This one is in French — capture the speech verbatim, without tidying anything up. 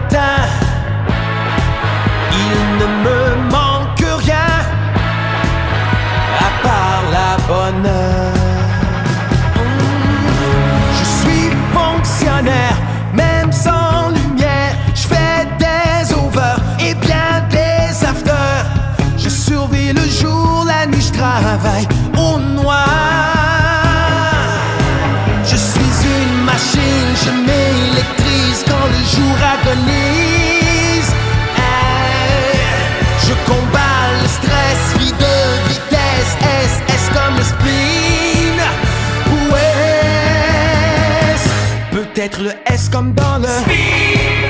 matin, il ne me manque rien à part la bonne heure. Je suis fonctionnaire, même sans lumière. Je fais des overs et bien des afters. Je surveille le jour, la nuit je travaille au noir. Je suis une machine, je m'électrise quand le jour agonise. Hey, je combats le stress, vie de vitesse, S, S comme le spleen. Ou S, peut-être le S comme dans le spleen.